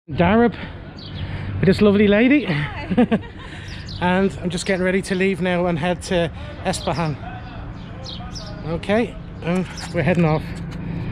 Darab with this lovely lady. And I'm just getting ready to leave now and head to Estabhan. Okay, and we're heading off.